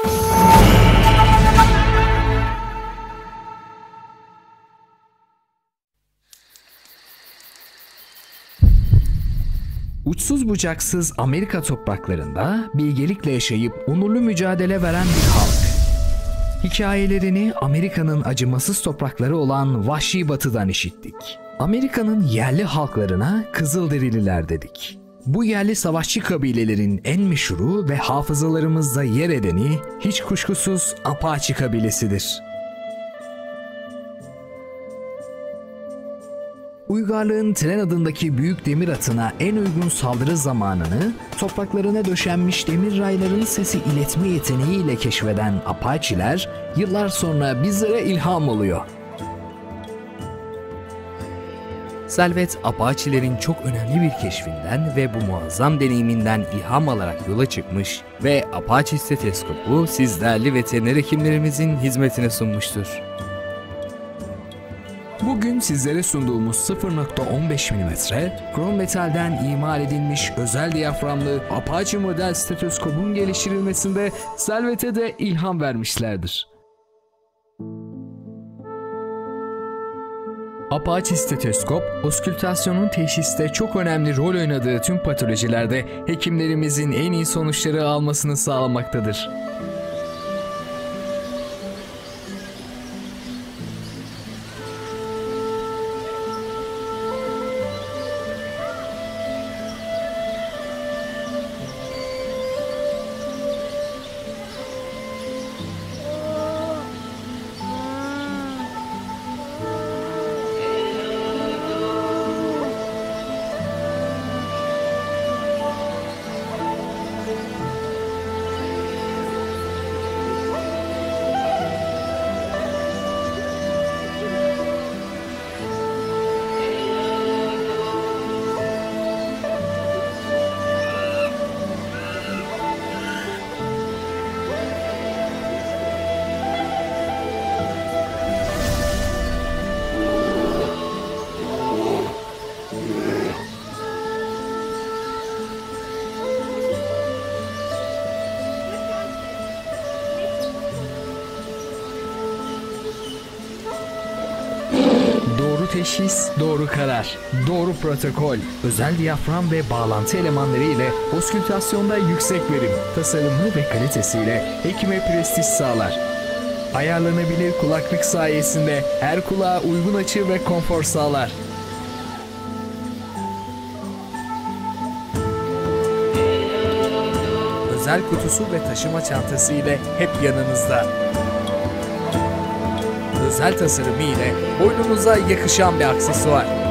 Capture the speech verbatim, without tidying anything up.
Uçsuz bucaksız Amerika topraklarında bilgelikle yaşayıp onurlu mücadele veren bir halk. Hikayelerini Amerika'nın acımasız toprakları olan Vahşi Batı'dan işittik. Amerika'nın yerli halklarına Kızılderililer dedik. Bu yerli savaşçı kabilelerin en meşhuru ve hafızalarımızda yer edeni hiç kuşkusuz Apache kabilesidir. Uygarlığın tren adındaki büyük demir atına en uygun saldırı zamanını topraklarına döşenmiş demir rayların sesi iletme yeteneğiyle keşfeden Apache'ler yıllar sonra bizlere ilham oluyor. Selvet, Apache'lerin çok önemli bir keşfinden ve bu muazzam deneyiminden ilham alarak yola çıkmış ve Apache Stetoskopu siz değerli veteriner hekimlerimizin hizmetine sunmuştur. Bugün sizlere sunduğumuz sıfır nokta on beş milimetre krom metalden imal edilmiş özel diyaframlı Apache model stetoskopun geliştirilmesinde Selvet'e de ilham vermişlerdir. Apache stetoskop, oskültasyonun teşhiste çok önemli rol oynadığı tüm patolojilerde hekimlerimizin en iyi sonuçları almasını sağlamaktadır. Doğru teşhis, doğru karar, doğru protokol, özel diyafram ve bağlantı elemanları ile oskültasyonda yüksek verim, tasarımı ve kalitesiyle hekime prestij sağlar. Ayarlanabilir kulaklık sayesinde her kulağa uygun açı ve konfor sağlar. Özel kutusu ve taşıma çantası ile hep yanınızda. Özel tasarımı ile boynunuza yakışan bir aksesuar.